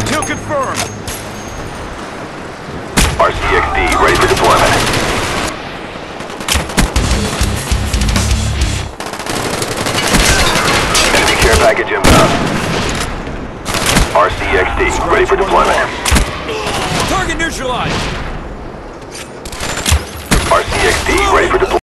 Kill confirmed. RCXD ready for deployment. Enemy care package inbound. RCXD ready for deployment. Target neutralized. RCXD ready for deployment.